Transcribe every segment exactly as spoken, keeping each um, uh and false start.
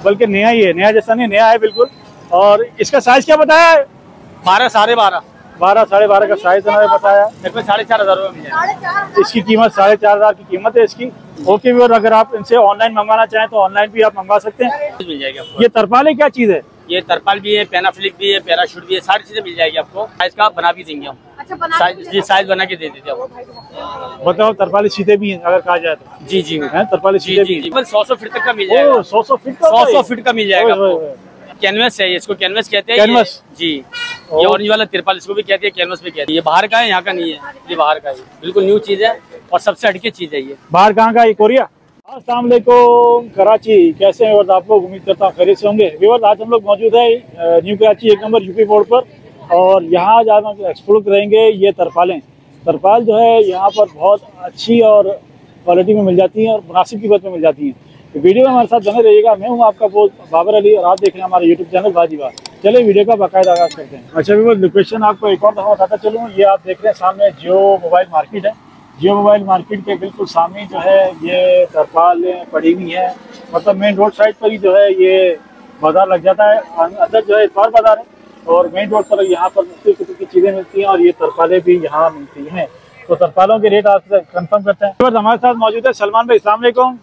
बल्कि नया ही है, नया जैसा नहीं, नया है बिल्कुल। और इसका साइज क्या बताया है? बारह साढ़े बारह बारह साढ़े बारह का साइज उन्होंने बताया। इसमें साढ़े चार हजार रुपये मिल जाएगा। इसकी कीमत साढ़े चार हजार की कीमत है इसकी। ओके व्यूअर, अगर आप इनसे ऑनलाइन मंगवाना चाहें तो ऑनलाइन भी आप मंगवा सकते हैं, मिल जाएगी आपको। ये तरपाल क्या चीज है? ये तरपाल भी है, पैनाफ्लिक भी है, पैराशूट भी है, सारी चीजें मिल जाएगी आपको। साइज का बना भी देंगे हम। अच्छा, बना साइज, ये साइज बना के दे देते हैं आपको। बताओ, तरपाली सीधे भी हैं अगर कहा जाए तो? जी जी है, तरपाली सीधे भी। सौ सौ फीट तक का मिल जाएगा। सौ सौ फीट सौ सौ फीट का मिल जाएगा आपको। कैनवस है, इसको कैनवस कहते हैं। कैनवस जी, ये ऑरेंज वाला तिरपाल इसको भी कहते हैं, कैनवस भी कहते हैं। ये बाहर का है, यहाँ का नहीं है, ये बाहर का है, बिल्कुल न्यू चीज है और सबसे हटके चीज है ये। बाहर कहाँ का? ये कोरिया। अस्सलाम वालेकुम कराची, कैसे हैं? और आप लोग उम्मीद करता हूँ खैरियत से होंगे। व्यूअर्स, आज हम लोग मौजूद है न्यू कराची एक नंबर यूपी बोर्ड पर, और यहाँ आज हम एक्सप्लोर करेंगे ये तरपालें। तरपाल जो है यहाँ पर बहुत अच्छी और क्वालिटी में मिल जाती हैं और मुनासिब कीमत में मिल जाती हैं। तो वीडियो में हमारे साथ बने रहिएगा। मैं हूँ आपका दोस्त बाबर अली और आप देख रहे हैं हमारे यूट्यूब चैनल बाजीबार। चलिए वीडियो का बाकायदा आगाज करते हैं। अच्छा व्यूअर्स, लोकेशन आपको एक और दफ़ा बताता चलूँ। ये आप देख रहे हैं सामने जियो मोबाइल मार्केट है। जियो मोबाइल मार्केट के बिल्कुल सामने जो है ये तरपालें पड़ी हुई हैं। मतलब मेन रोड साइड पर ही जो है ये बाजार लग जाता है। अंदर जो है इतवार बाजार है और मेन रोड पर यहाँ पर मुख्तलिफ किस्म की चीज़ें मिलती हैं और ये तरपालें भी यहाँ मिलती हैं। तो तरपालों के रेट आपसे कंफर्म करते हैं। तो हमारे साथ मौजूद है सलमान भाई। अस्सलाम वालेकुम।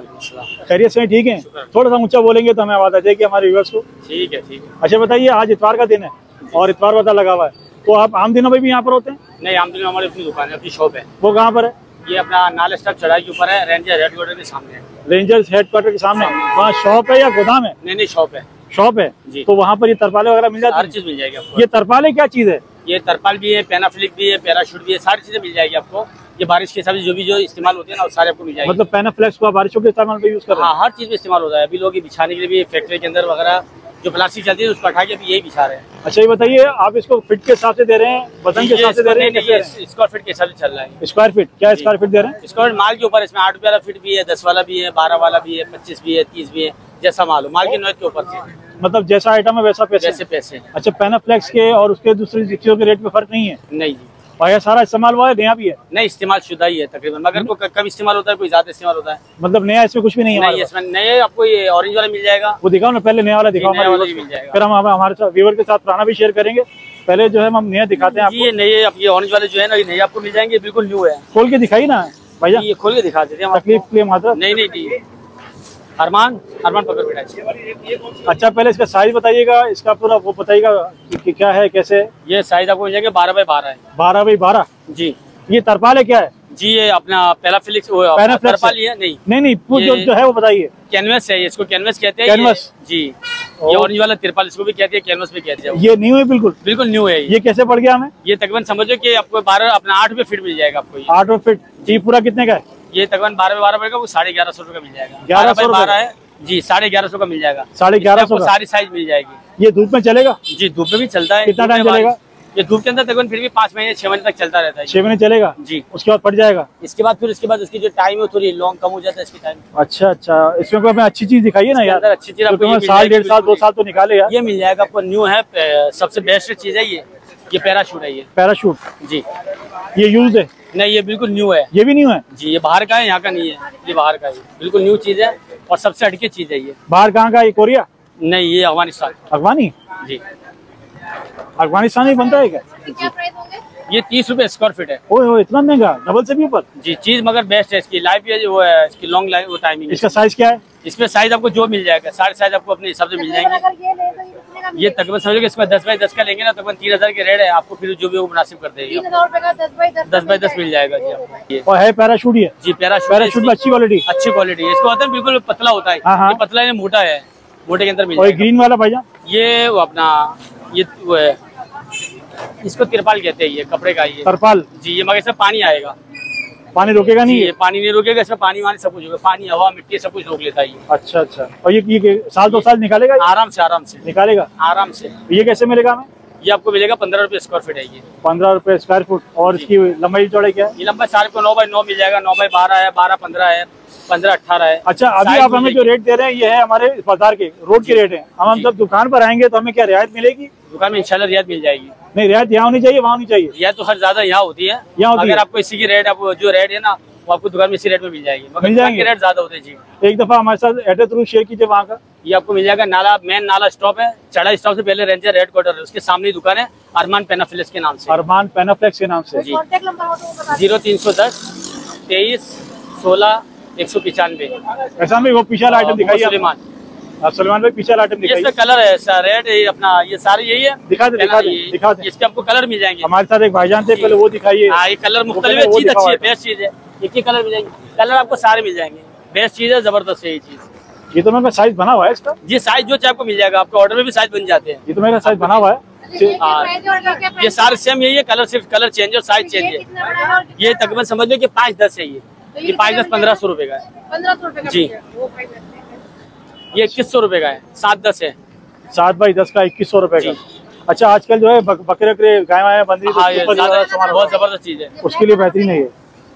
खैरियत से? ठीक है, थोड़ा सा ऊंचा बोलेंगे तो हमें आवाज़ आ जाएगी हमारे व्यूअर्स को। ठीक है, ठीक है। अच्छा बताइए, आज इतवार का दिन है और इतवार बाजार लगा हुआ है, तो आप आम दिनों में भी यहाँ पर होते हैं? नहीं, आम दिनों में हमारी अपनी दुकान है, अपनी शॉप है। वो कहाँ पर है? ये अपना नाल स्टॉप चढ़ाई के ऊपर है, रेंजर हेडक्वार्टर के सामने है। रेंजर्स हेडक्वार्टर के सामने वहाँ शॉप है या गोदाम है? नहीं नहीं, शॉप है। शॉप है जी। तो वहाँ पर ये तरपाले वगैरह मिल जाती है? हर चीज मिल जाएगी आपको। ये तरपाले क्या चीज है? ये तरपाल भी है, पैनाफ्लिक भी है, पैराशूट भी है, सारी चीजें मिल जाएगी आपको। ये बारिश के हिसाब से जो भी जो इस्तेमाल होते हैं ना, वो सारे आपको मिल जाएगी। मतलब पैनाफ्लेक्स को बारिशों के इस्तेमाल पे यूज कर रहे हैं? हाँ, हर चीज में इस्तेमाल होता है। अभी लोग ये बिछाने के लिए भी फैक्ट्री के अंदर वगैरह जो प्लास्टिक चलती है उसको हटा के अभी यही बिछा रहे हैं। अच्छा ये बताइए, आप इसको फीट के हिसाब से दे रहे हैं, वजन के हिसाब से दे रहे हैं? स्क्वायर फीट के हिसाब से चल रहा है। Square feet? क्या स्क्वायर फीट दे रहे हैं? स्क्वायर माल के ऊपर, इसमें आठ वाला फीट भी है, दस वाला भी है, बारह वाला भी है, पच्चीस भी है, तीस भी है, जैसा माल हो, माल की नौयत के ऊपर से। मतलब जैसा आइटम है वैसा पैसे? वैसे पैसे। अच्छा, पैनाफ्लेक्स के और उसके दूसरी चीजों के रेट में फर्क नहीं है? नहीं जी। और ये सारा इस्तेमाल हुआ है, नया भी है? नहीं, इस्तेमाल शुदा ही है तकरीबन, मगर को कम इस्तेमाल होता है, कोई ज्यादा इस्तेमाल होता है। मतलब नया इसमें कुछ भी नहीं है? नहीं, इसमें नए आपको ये ऑरेंज वाला मिल जाएगा। वो दिखाओ ना, पहले नया वाला दिखाओ हमारे, फिर हम हमारे साथ व्यूअर के साथ पुराना भी शेयर करेंगे। पहले जो है हम नया दिखाते हैं आपको। ये नए, अब ये ऑरेंज वाले जो है ना, ये नए आपको मिल जाएंगे, बिल्कुल न्यू है। खोल के दिखाई ना भैया, ये खोल के दिखा देते हैं। तकलीफ के लिए मात्र? नहीं नहीं जी, अरमान अरमान पकड़ बेटा। अच्छा पहले इसका साइज बताइएगा, इसका पूरा वो बताइएगा कि क्या है कैसे? ये साइज आपको मिल जाएगा बारह बाई बारह है। बारह बाई बारह जी। ये तरपाल है क्या है? जी, ये अपना पैनाफ्लिक्स तरपाल ही है। नहीं नहीं नहीं, जो, जो है वो बताइए। कैनवस है, इसको कैनवस कहते हैं। कैनवस? जी। ये ऑरेंज वाला तिरपाल इसको भी कहते हैं, कैनवस भी कहते हैं। ये न्यू है? बिल्कुल बिल्कुल न्यू है। ये कैसे पड़ गया हमें? ये तकरीबन समझो कि आपको बारह अपना आठ रुपये फीट मिल जाएगा आपको। आठ रुपये फीट? ये पूरा कितने का है? ये तकरीबन बारह बारह रुपए का, वो साढ़े ग्यारह सौ रुपये का मिल जाएगा। ग्यारह सौ बारह है जी, साढ़े ग्यारह सौ का मिल जाएगा। साढ़े ग्यारह सौ सारी साइज मिल जाएगी। ये धूप में चलेगा? जी, धूप में भी चलता है। कितना टाइम चलेगा? ये धूप के अंदर तकरीबन फिर भी पाँच महीने छह महीने तक चलता रहता है। छह महीने चलेगा जी। उसके बाद फट जाएगा? इसके बाद फिर इसके बाद इसकी जो टाइम है थोड़ी लॉन्ग कम हो जाता है इसकी टाइम। अच्छा अच्छा, इसमें कोई हमें अच्छी चीज दिखाइए ना यार। अच्छी चीज आपको साल डेढ़ साल दो साल तो निकाले यार। ये मिल जाएगा आपको, न्यू है, सबसे बेस्ट चीज है ये। ये पैराशूट है। ये पैराशूट? जी। ये यूज है? नहीं, ये बिल्कुल न्यू है। ये भी न्यू है? जी, ये बाहर का है, यहाँ का नहीं है। ये बाहर का है, बिल्कुल न्यू चीज है और सबसे हटके चीज है ये। बाहर कहाँ का? ये कोरिया? नहीं, ये अफगानिस्तान। अफगानी? जी। अफगानिस्तान में बनता है क्या? क्या प्राइस होंगे? ये तीस रुपए स्क्वायर फीट है। ओए ओए, इतना महंगा? डबल से भी ऊपर? जी, चीज मगर बेस्ट है इसकी, लाइफ है वो है इसकी, लॉन्ग लाइफ वो टाइमिंग। इसका साइज क्या है? इसमें साइज आपको जो मिल जाएगा, सारे साइज आपको अपने हिसाब से मिल जाएंगे। ये तकरीबन समझो कि इसमें दस बाई दस का लेंगे ना, तकरीबन तीन हजार के रेट है आपको, फिर जो भी वो मुनासिब कर देगी। दस बाई दस मिल जाएगा जी आपको। और है पैराशूट? ये जी पैराशूट। पैराशूट में अच्छी क्वालिटी? अच्छी क्वालिटी इसको होता है, बिल्कुल पतला होता है। ये पतला है, मोटा है, मोटे के अंदर मिल जाएगा। ग्रीन वाला भैया? ये वो अपना ये वो है, इसको तिरपाल कहते हैं, ये कपड़े का ये तरपाल। जी। ये मगर इसमें पानी आएगा। पानी रोकेगा नहीं? ये पानी नहीं रोकेगा, इसमें पानी वानी सब कुछ होगा, पानी हवा मिट्टी सब कुछ रोक लेता है ये। अच्छा अच्छा। और ये, ये साल दो साल निकालेगा? आराम से आराम से निकालेगा आराम से। ये कैसे मिलेगा हमें? ये आपको मिलेगा पंद्रह रुपए स्क्वायर फीट है ये। पंद्रह रुपए स्क्वायर फुट। और इसकी लंबाई चौड़ाई क्या है? ये लंबाई सारे को नौ बाई नौ मिल जाएगा, नौ बाई बारह है, बारह पंद्रह है, पंद्रह अठारह है। अच्छा, अभी आप हमें जो रेट दे रहे हैं ये है हमारे बाजार के रोड के रेट है। हम हम जब दुकान पर आएंगे तो हमें क्या रियायत मिलेगी? दुकान में इंशाल्लाह रियायत मिल जाएगी। नहीं, रियायत यहाँ होनी चाहिए, वहाँ होनी चाहिए? रियायत तो हर ज्यादा यहाँ होती है। यहाँ अगर आपको इसी की रेट, आप जो रेट है ना वो आपको दुकान में इसी रेट में मिल जाएगी, मगर मिल जाएंगे, रेट ज्यादा होते हैं जी। एक दफा हमारे साथ एड्रेस जरूर शेयर कीजिए वहाँ का। ये आपको मिल जाएगा नाला, मेन नाला स्टॉप है, चढ़ा स्टॉप से पहले रेंजर रेड क्वार्टर है, उसके सामने ही दुकान है, अरमान पेनाफ्लेक्स के नाम से। अरमान पेनाफ्लेक्स के नाम से जी। जीरो तीन सौ दस तेईस सोलह एक सौ पिचानवे। ऐसा में वो पीछे वाला आइटम दिखाइए सुलेमान। आप सलमान भाई पीछे वाला आइटम दिखाइए। इसका कलर है रेड, ये अपना ये सारे यही है, दिखा दे दिखा दे दिखा दे। इसके आपको कलर मिल जाएंगे। हमारे साथ एक भाईजान थे, पहले वो दिखाइए। हाँ, ये कलर मुख्तलिफ है, चीज अच्छी है, बेस्ट चीज है, एक ही कलर मिल जाएंगे, कलर आपको सारे मिल जाएंगे, बेस्ट चीज है, जबरदस्त है ये चीज। ये तो मेरा साइज बना हुआ है इसका जी, साइज जो चाहे आपको मिल जाएगा, आपके ऑर्डर में भी साइज बन जाते हैं। ये तो मेरा साइज बना हुआ है। हाँ, ये सारे सेम यही है, कलर सिर्फ कलर चेंज और साइज चेंज है। ये तकरीबन समझ लो कि पाँच दस है, ये ये पाँच दस पंद्रह सौ रुपए का है। पंद्रह सौ रुपए जी। ये इक्कीस सौ रुपए का है, सात दस है। सात बाई दस का इक्कीस सौ रुपए का। अच्छा, आजकल जो है बकरे बकरे गाय वाय बंदी, हाँ, ये बहुत जबरदस्त चीज है, उसके लिए बेहतरीन है ये।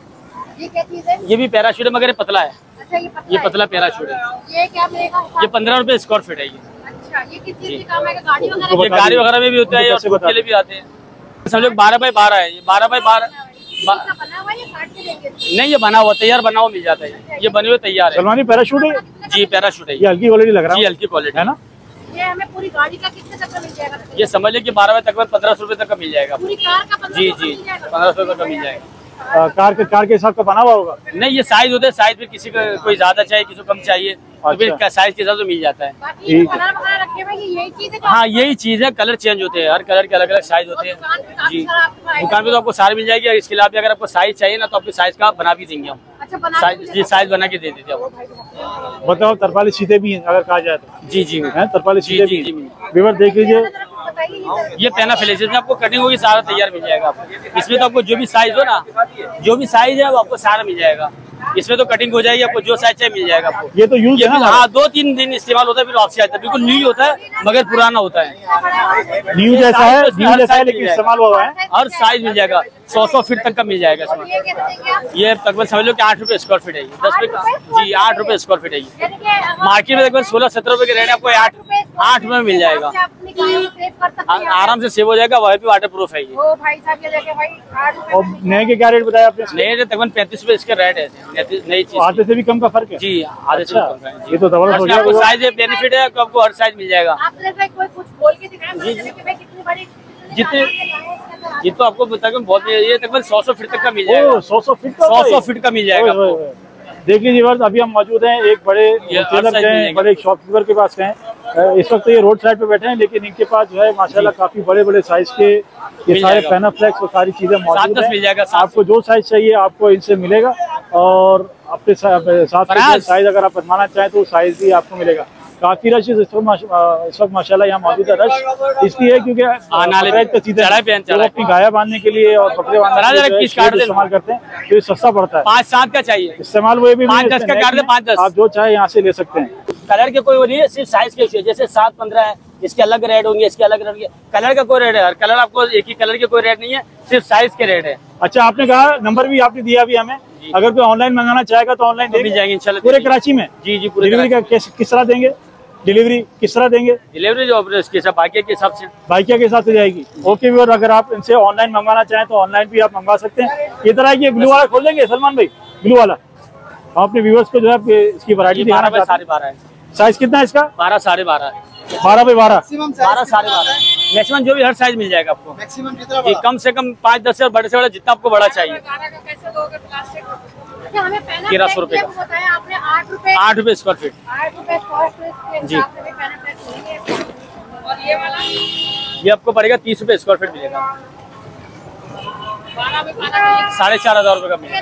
ये क्या चीज है? ये भी पैराशूट है, मगर ये पतला है। अच्छा, ये पतला ये है। पतला पैराशूट है। ये क्या मिलेगा? ये पंद्रह रुपए स्क्वायर फीट है ये। अच्छा, ये किस चीज के काम है? गाड़ी वगैरह तो ये गाड़ी वगैरह में भी होता है और कैसे फूड के लिए भी आते हैं। समझो बारह बाई बारह है, ये बारह बाई बारह का बना हुआ है, ये काट के देंगे? नहीं, ये बना हुआ तैयार बना हुआ मिल जाता है, ये बने हुए तैयार है। सलमानी पैराशूट है जी, पैराशूट है ये, हल्की क्वालिटी लग रहा जी, है, हल्की क्वालिटी है ना। ये हमें पूरी गाड़ी का कितने तक का मिल जाएगा? ये समझ लीजिए कि बारह बजे तक पंद्रह सौ रुपए तक का मिल जाएगा। पूरी कार का पंद्रह जी सौ का जी, मिल जाएगा? पंद्रह सौ रुपए का मिल जाएगा। आ, कार के कार के हिसाब का बना हुआ होगा। नहीं, ये साइज होते हैं, साइज फिर किसी को कोई ज्यादा चाहिए, किसी को कम चाहिए, तो फिर अच्छा। साइज के हिसाब से मिल जाता है। बाकी ये कलर वगैरह रखे हुए हैं, ये यही चीज है जो हाँ, यही चीज है, कलर चेंज होते हैं, हर कलर के अलग अलग साइज होते दुकान पे हैं काफी जी। सारा आपको आइटम- दुकान पे तो आपको सारे मिल जाएगी, और इसके अलावा भी अगर आपको साइज चाहिए ना, तो आपके साइज का बना भी देंगे हम। अच्छा, बना साइज जी, साइज बना के दे देते हैं आपको। बताओ, तरपाली सीधे भी हैं अगर कहा जाए तो। जी जी हैं तरपाली जी सीधे जी भी जी हैं। व्यूअर देख लीजिए, बताइए। ये पेना फिलेशन आपको कटिंग होगी, सारा तैयार मिल जाएगा आपको। इसमें तो आपको जो भी साइज हो ना, जो भी साइज है वो आपको सारा मिल जाएगा। इसमें तो कटिंग हो जाएगी, आपको जो साइज चाहिए मिल जाएगा आपको। ये तो यूज ये है ना। हाँ, दो तीन दिन इस्तेमाल होता है, फिर वापसी आता है, बिल्कुल न्यू होता है, मगर पुराना होता है। न्यू जैसा है, साइज न्यू हर जैसा है, साइज लेकिन मिल इस्तेमाल हुआ है। हर साइज मिल जाएगा, सौ सौ फीट तक का मिल जाएगा इसमें। ये कैसे देंगे आप? ये तकरीबन समझ लो कि आठ रुपए स्क्वायर फीट है ये, दस रुपए का जी, आठ रुपए स्क्वायर फीट है ये। यानी कि हम मार्केट में तकरीबन सोलह सत्रह रुपए के रेट है, आपको आठ आठ रुपए में मिल जाएगा। आप अपनी गाड़ियों को सेव कर सकते आ- हैं। आराम से सेव हो जाएगा, वह भी वाटर प्रूफ है ये। ओ भाई साहब, ये देखे भाई, आठ रुपए और नए के क्या रेट बताया आपने? नए तकरीबन पैंतीस रुपए इसका रेट है, नई चीज आधे से भी कम का फर्क है। जी, आधे से अच्छा, कम का है जी। ये तो जबरदस्त हो इसमें आपको गया। साइज बेनिफिट है, आपको आपको हर साइज मिल जाएगा। आपने भाई कोई कुछ बोल के दिखाया मुझे कि भाई कितनी बड़ी जितने ये तो आपको तकरीबन बहुत, ये तकरीबन सौ सौ फीट तक का मिल जाएगा, ओ, सौ सौ फीट का सौ होता है सौ ये? फीट का मिल जाएगा ओए, ओए, आपको। ओए। देख लीजिए व्यूअर्स, अभी हम मौजूद हैं एक बड़े ये होलसेलर हर साइज के, मिलेंगे। बड़े शॉपकीपर के पास गए। इस वक्त ये रोड साइड पे बैठे हैं, लेकिन इनके पास जो है माशाल्लाह काफी बड़े बड़े साइज के ये मिल सारे जाएगा। पेनाफ्लेक्स और सारी चीजें सात मौजूद दस मिल जाएगा, हैं। सात आपको जो साइज चाहिए आपको इनसे मिलेगा, और अपने साथ फराज। साइज अगर आप बनवाना चाहें तो साइज भी आपको मिलेगा। काफी रश इस वक्त माश- इस वक्त माशाल्लाह यहाँ मौजूद है। रश इसलिए है क्योंकि नाले बकरीद का सीजन चढ़ाई पे हैं, है, लोग चढ़ाई अपनी गाय बांधने के लिए और बकरे बांधने फराज, के जरा लिए पीस जो है काट दे। इस्तेमाल करते हैं, तो ये सस्ता पड़ता है। पाँच सात का चाहिए, इस्तेमाल वो भी पाँच नहीं है, दस का इसमें काट दे, पाँच दस। आप जो चाहे यहाँ से ले सकते हैं। कलर के कोई वो नहीं है, सिर्फ साइज के इशू है। जैसे सात पंद्रह है, इसके अलग रेट होंगे, इसके अलग रेट होंगे, कलर का कोई रेट है, हर कलर आपको एक ही कलर के कोई रेट नहीं है, सिर्फ साइज के रेट है। अच्छा, आपने कहा नंबर भी आपने दिया भी हमें, अगर कोई ऑनलाइन मंगाना चाहेगा तो ऑनलाइन तो मिल जाएंगे इंशाल्लाह। पूरे कराची में। जी जी, पूरे डिलीवरी का किस किस तरह देंगे? डिलीवरी किस तरह देंगे? डिलीवरी जो इसके सब बाकी के हिसाब से बाइकिया के हिसाब से जाएगी। ओके व्यूअर, अगर आप इनसे ऑनलाइन मंगवाना चाहें तो ऑनलाइन भी आप मंगवा सकते हैं। ये तरह की ब्लू वाला खोल देंगे सलमान भाई, ब्लू वाला हम अपने व्यूअर्स को जो है इसकी वैरायटी दिखाना बारह बाई चाहते साढ़े बारह है, हैं। साइज कितना है इसका? बारह साढ़े बारह है, बारह बाई बारह बारह साढ़े बारह मैक्सिमम जो भी हर साइज मिल जाएगा आपको। मैक्सिमम कितना जी, कम से कम पाँच दस से बड़े से बड़ा जितना आपको बड़ा चाहिए। कैसे दोगे प्लास्टिक? अच्छा, हमें पहना तेरह सौ रुपए का। बताया आपने, आठ रुपए आठ रुपए स्क्वायर फीट आठ रुपए स्क्वायर फीट के जी। हिसाब से भी पहना प्लेट मिलेंगे। और ये वाला ये आपको पड़ेगा तीस रुपए स्क्वायर फीट मिलेगा, बारह में पहना साढ़े चार हजार रुपए का मिलेगा।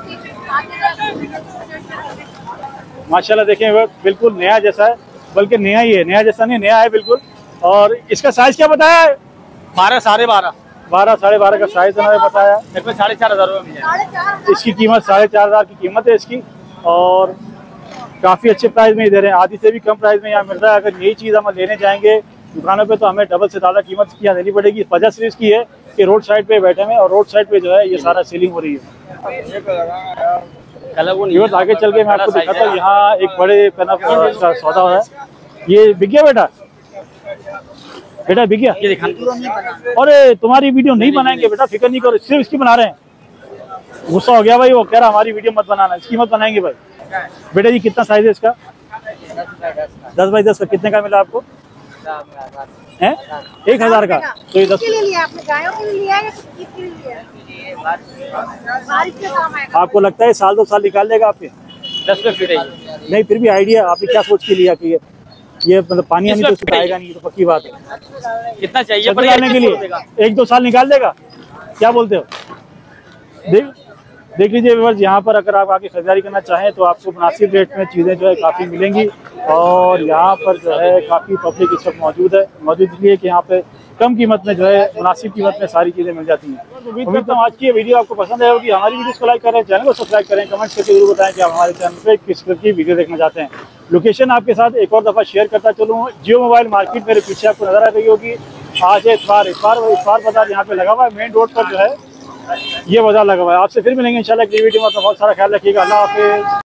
माशाल्लाह देखें व्यूअर, बिल्कुल नया जैसा है, बल्कि नया ही है, नया जैसा नहीं, नया है बिल्कुल। और इसका साइज क्या बताया है? बारह साढ़े बारह बारह साढ़े बारह का साइज उन्होंने बताया। इसमें साढ़े चार हजार रुपए मिल जाएगा। साढ़े चार इसकी कीमत साढ़े चार हजार की कीमत है इसकी, और काफ़ी अच्छे प्राइस में ही दे रहे हैं, आधी से भी कम प्राइस में यहाँ मिल रहा है। अगर यही चीज़ हम लेने जाएंगे दुकानों पे तो हमें डबल से ज़्यादा कीमत की देनी पड़ेगी। वजह सिर्फ इसकी है कि रोड साइड पे बैठे हैं और रोड साइड पे जो है ये सारा सेलिंग हो रही है। कलर वो व्यूअर्स, आगे चल के मैं आपको बड़ा size दिखाता हूँ, है। यहाँ एक बड़े पेन का सौदा हो रहा है। ये बिक गया बेटा? बेटा बिक गया? ये दिखाना अरे तुम्हारी वीडियो नहीं बनाएंगे बेटा, फिक्र नहीं करो, सिर्फ इसकी बना रहे हैं। गुस्सा हो गया भाई, वो कह रहा हमारी वीडियो मत बनाना, इसकी मत बनाएंगे भाई। बेटा जी कितना साइज है इसका? दस बाई दस का। कितने का मिला आपको? है एक हजार का। तो ये दस किसके लिए लिया आपने? गायों के लिए लिया है या किसके लिए लिया है? बारिश में काम आएगा। आपको लगता है साल दो साल निकाल देगा आपके? दस में फिर नहीं, फिर भी आइडिया आपने क्या सोच के लिया कि ये ये मतलब पानी आने तो सुखाएगा नहीं, तो पक्की बात है। कितना चाहिए छत लगाने के लिए एक दो साल निकाल देगा, क्या बोलते हो? देख देख लीजिए व्यूअर्स, यहाँ पर अगर आप आके खरीदारी करना चाहें तो आपको मुनासिब रेट में चीज़ें जो है काफ़ी मिलेंगी। और यहाँ पर जो है काफ़ी पब्लिक इस वक्त मौजूद है, मौजूद इसलिए कि यहाँ पे कम कीमत में जो है मुनासिब कीमत में सारी चीज़ें मिल जाती हैं। तो उम्मीद करता हूँ आज की ये वीडियो आपको पसंद आई होगी। हमारी वीडियोस को लाइक करें, चैनल को सब्सक्राइब करें, कमेंट करके जरूर बताएं कि आप हमारे चैनल पे किस तरह की वीडियो देखना चाहते हैं। लोकेशन आपके साथ एक और दफ़ा शेयर करता चलूँ, जियो मोबाइल मार्केट मेरे पीछे आपको नजर आ रही होगी। आज है इतवार, इतवार इतवार बाजार यहाँ पे लगा हुआ है, मेन रोड पर जो है ये बाजार लगा हुआ है। आपसे फिर मिलेंगे इंशाल्लाह अगली वीडियो में। अपना बहुत सारा ख्याल रखिएगा। अल्लाह हाफिज़।